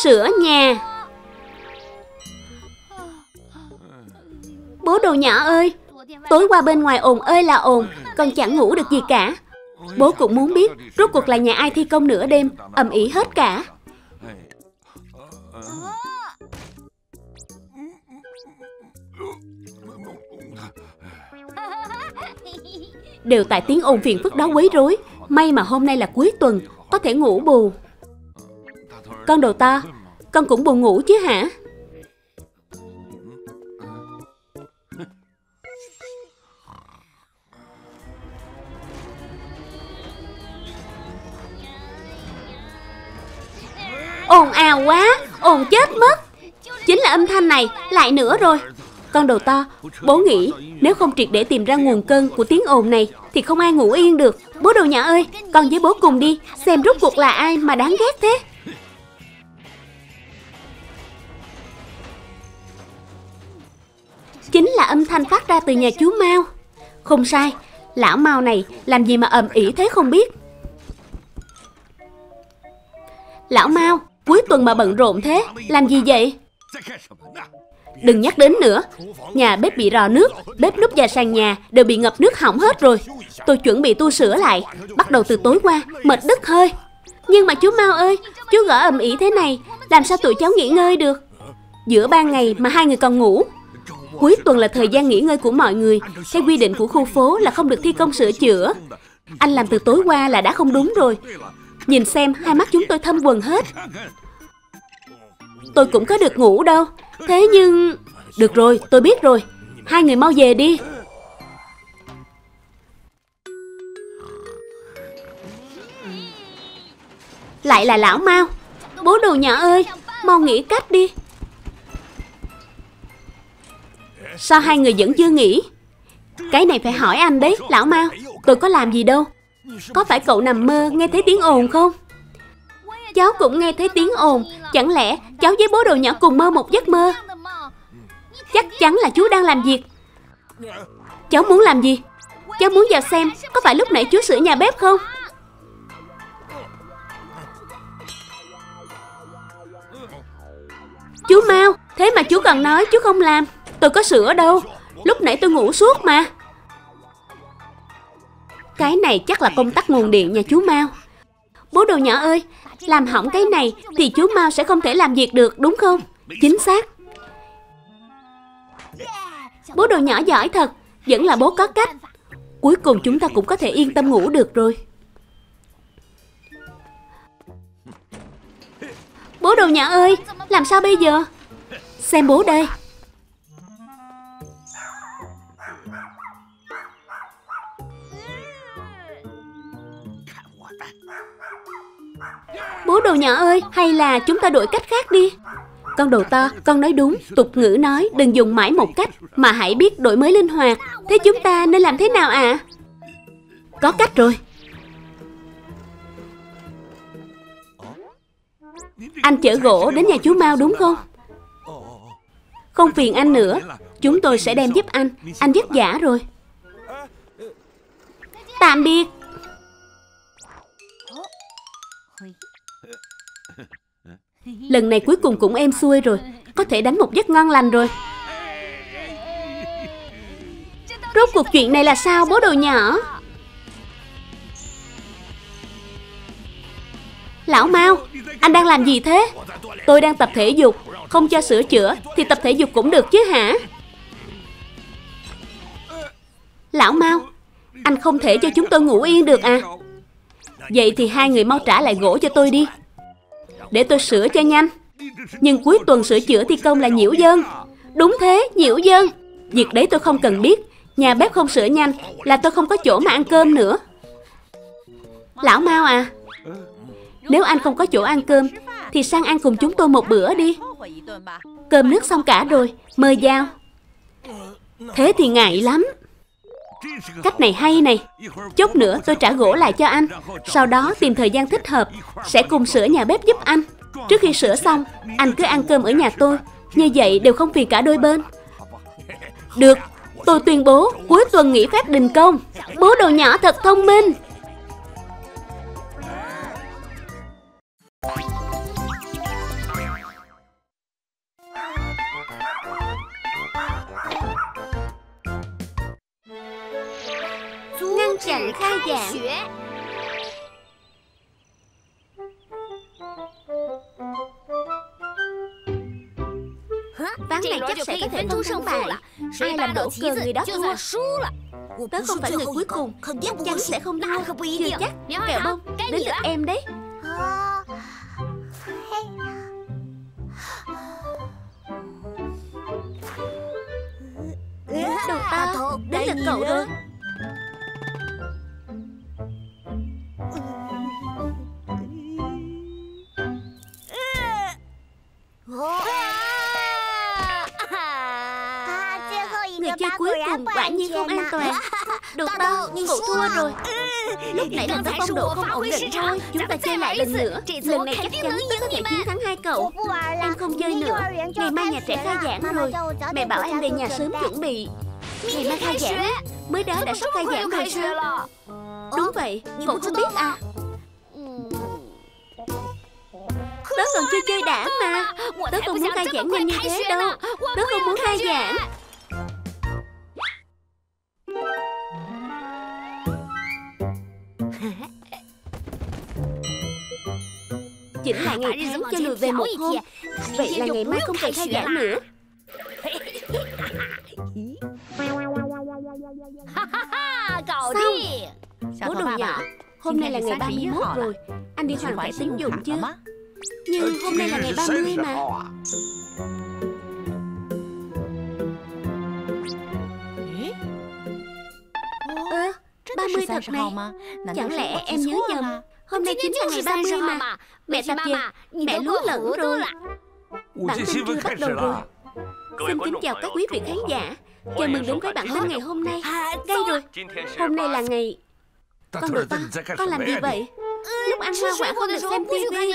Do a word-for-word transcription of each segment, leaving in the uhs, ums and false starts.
sửa nhà. Bố đồ nhỏ ơi, tối qua bên ngoài ồn ơi là ồn, con chẳng ngủ được gì cả. Bố cũng muốn biết rốt cuộc là nhà ai thi công nửa đêm, ầm ĩ hết cả. Đều tại tiếng ồn phiền phức đó quấy rối. May mà hôm nay là cuối tuần, có thể ngủ bù. Con đầu to, con cũng buồn ngủ chứ hả? Ồn ào quá, ồn chết mất. Chính là âm thanh này, lại nữa rồi. Con đầu to, bố nghĩ nếu không triệt để tìm ra nguồn cơn của tiếng ồn này thì không ai ngủ yên được. Bố đồ nhỏ ơi, con với bố cùng đi, xem rốt cuộc là ai mà đáng ghét thế. Chính là âm thanh phát ra từ nhà chú Mao. Không sai, lão Mao này làm gì mà ầm ĩ thế không biết. Lão Mao, cuối tuần mà bận rộn thế, làm gì vậy? Đừng nhắc đến nữa. Nhà bếp bị rò nước, bếp núc và sàn nhà đều bị ngập nước hỏng hết rồi. Tôi chuẩn bị tu sửa lại, bắt đầu từ tối qua, mệt đứt hơi. Nhưng mà chú Mao ơi, chú gõ ầm ĩ thế này, làm sao tụi cháu nghỉ ngơi được? Giữa ban ngày mà hai người còn ngủ. Cuối tuần là thời gian nghỉ ngơi của mọi người. Theo quy định của khu phố là không được thi công sửa chữa. Anh làm từ tối qua là đã không đúng rồi. Nhìn xem, hai mắt chúng tôi thâm quầng hết. Tôi cũng có được ngủ đâu. Thế nhưng... Được rồi, tôi biết rồi. Hai người mau về đi. Lại là lão Mao. Bố đồ nhỏ ơi, mau nghĩ cách đi. Sao hai người vẫn chưa nghĩ? Cái này phải hỏi anh đấy, lão Mao. Tôi có làm gì đâu. Có phải cậu nằm mơ nghe thấy tiếng ồn không? Cháu cũng nghe thấy tiếng ồn. Chẳng lẽ cháu với bố đồ nhỏ cùng mơ một giấc mơ? Chắc chắn là chú đang làm việc. Cháu muốn làm gì? Cháu muốn vào xem có phải lúc nãy chú sửa nhà bếp không? Chú Mao, thế mà chú còn nói chú không làm. Tôi có sửa đâu. Lúc nãy tôi ngủ suốt mà. Cái này chắc là công tắc nguồn điện nhà chú Mao. Bố đồ nhỏ ơi, làm hỏng cái này thì chú Mao sẽ không thể làm việc được, đúng không? Chính xác. Bố đồ nhỏ giỏi thật. Vẫn là bố có cách. Cuối cùng chúng ta cũng có thể yên tâm ngủ được rồi. Bố đồ nhỏ ơi, làm sao bây giờ? Xem bố đây. Bố đồ nhỏ ơi, hay là chúng ta đổi cách khác đi. Con đầu to, con nói đúng. Tục ngữ nói đừng dùng mãi một cách, mà hãy biết đổi mới linh hoạt. Thế chúng ta nên làm thế nào ạ? À? Có cách rồi. Anh chở gỗ đến nhà chú Mao đúng không? Không phiền anh nữa. Chúng tôi sẽ đem giúp anh. Anh vất vả rồi. Tạm biệt. Lần này cuối cùng cũng êm xuôi rồi. Có thể đánh một giấc ngon lành rồi. Rốt cuộc chuyện này là sao bố đồ nhỏ? Lão Mao, anh đang làm gì thế? Tôi đang tập thể dục. Không cho sửa chữa thì tập thể dục cũng được chứ hả? Lão Mao, anh không thể cho chúng tôi ngủ yên được à? Vậy thì hai người mau trả lại gỗ cho tôi đi, để tôi sửa cho nhanh. Nhưng cuối tuần sửa chữa thi công là nhiễu dân. Đúng thế, nhiễu dân. Việc đấy tôi không cần biết. Nhà bếp không sửa nhanh là tôi không có chỗ mà ăn cơm nữa. Lão Mao à, nếu anh không có chỗ ăn cơm thì sang ăn cùng chúng tôi một bữa đi. Cơm nước xong cả rồi, mời vào. Thế thì ngại lắm. Cách này hay này. Chút nữa tôi trả gỗ lại cho anh. Sau đó tìm thời gian thích hợp sẽ cùng sửa nhà bếp giúp anh. Trước khi sửa xong, anh cứ ăn cơm ở nhà tôi. Như vậy đều không phiền cả đôi bên. Được, tôi tuyên bố cuối tuần nghỉ phép đình công. Bố đồ nhỏ thật thông minh. chặn khai giảng. Ván này chắc sẽ có thể phân thắng bại. Ai làm đổ cờ người đó thua. Tớ không phải người cuối cùng, chắc chắn sẽ không thua. Chưa chắc. Kẹo bông, đến lượt em đấy. Đầu ta, đến lượt cậu rồi. Người chơi cuối cùng quả nhiên không an toàn. Đầu to, cậu thua rồi. Lúc nãy là tớ phong độ không ổn định thôi. Chúng ta chơi lại lần nữa. Lần này chắc chắn tớ có thể chiến thắng hai cậu. Em không chơi nữa. Ngày mai nhà trẻ khai giảng rồi. Mẹ bảo em về nhà sớm chuẩn bị. Ngày mai khai giảng. Mới đó đã sắp khai giảng rồi sao? Đúng vậy, cậu không biết à? Tớ còn chưa chơi đã mà. Tớ không muốn khai giảng nhanh như thế đâu. Tớ không muốn khai giảng. Chỉnh lại ngày tháng cho lùi về một hôm. Vậy là ngày mai không cần khai giảng nữa. Xong. Bố đồ nhỏ, hôm nay là ngày ba mươi mốt rồi. Anh đi hoàn thẻ tín dụng chưa? Nhưng hôm nay là ngày ba mươi mà. Ơ, ba mươi thật này. Chẳng lẽ em nhớ nhầm? Hôm nay chính là ngày ba mươi mà. Mẹ tập về, mẹ lú lẫn rồi. Bản tin trưa bắt đầu rồi. Xin kính chào các quý vị khán giả. Chào mừng đến với bản tin ngày hôm nay. Đây rồi, hôm nay là ngày... Con đồ to, con làm gì vậy? Lúc ăn hoa quả không được xem tivi.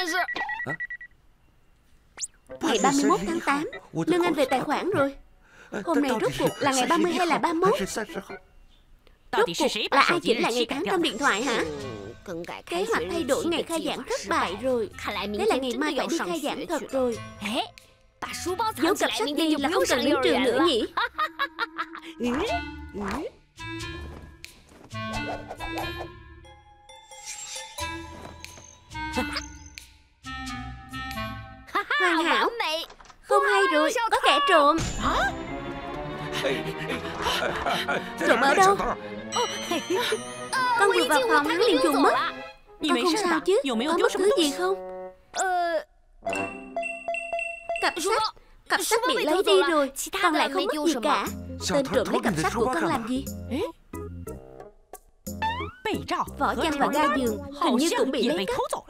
Ngày ba mươi mốt tháng tám, lương anh về tài khoản rồi. Hôm nay rốt cuộc là ngày ba mươi hay là ba mươi mốt? Rốt cuộc là ai chỉnh lại ngày tháng trong điện thoại hả? Kế hoạch thay đổi ngày khai giảng thất bại rồi. Thế là ngày mai phải đi khai giảng thật rồi. Giấu cặp sách đi là không cần đến trường nữa nhỉ? Hoàn hảo. Không hay rồi, có kẻ trộm. Trộm ở đâu? Con vừa vào phòng hắn liền chuồn mất. Con không sao chứ? Có mất thứ gì không? Cặp sách. Cặp sách bị lấy đi rồi. Còn lại không mất gì cả. Tên trộm lấy cặp sách của con làm gì? Vỏ chăn và ga giường hình như cũng bị lấy cắp.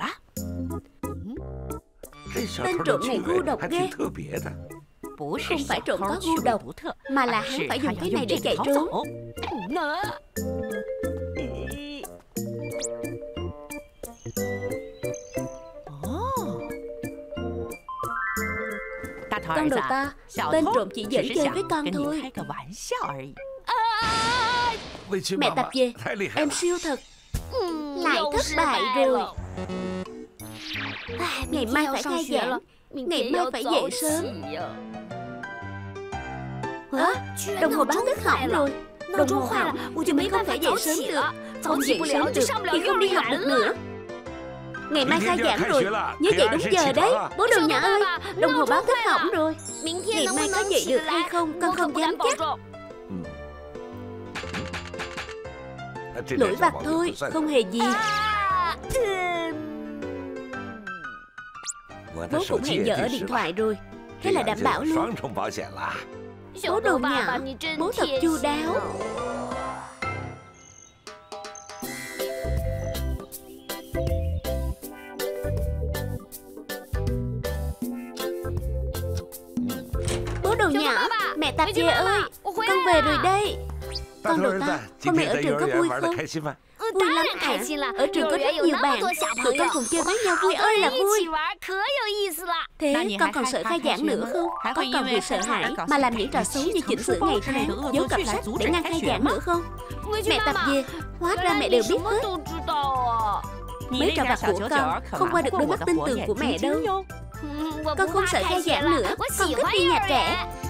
Tên trộm này ngu độc ghê. Không phải trộm có ngu độc, mà là hắn phải dùng cái này để chạy trốn. Con đồ ta, tên trộm chỉ giỡn chơi với con thôi. Mẹ tập về, em siêu thật. Lại thất bại rồi. Ngày mai phải khai giảng, ngày mai phải dậy sớm. Hả? Đồng hồ báo thức hỏng rồi. Đồng hồ hỏng thì mình không thể dậy sớm được. Không dậy sớm được thì không đi học được nữa. Ngày mai khai giảng rồi, nhớ dậy đúng giờ đấy. Bố đồ nhỏ ơi, đồng hồ báo thức hỏng rồi. Ngày mai có dậy được hay không con không dám chắc. Lỗi vặt thôi, không hề gì. Bố cũng hẹn giờ ở điện thoại rồi. Thế là đảm bảo luôn. Bố đồ nhỏ, bố thật chu đáo. Bố đồ nhỏ, mẹ tạp dề ơi, con về rồi đây. Con đồ ta, hôm nay ở trường có vui không? Vui lắm ạ. Ở trường có rất nhiều bạn. Tụi con cùng chơi với nhau vui ơi là vui. Thế con còn sợ khai giảng nữa không? Có còn vì sợ hãi mà làm những trò xấu như chỉnh sửa ngày tháng, giấu cặp sách để ngăn khai giảng nữa không? Mẹ tập về, hóa ra mẹ đều biết hết. Mấy trò vặt của con không qua được đôi mắt tin tưởng của mẹ đâu. Con không sợ khai giảng nữa, con thích đi nhà trẻ.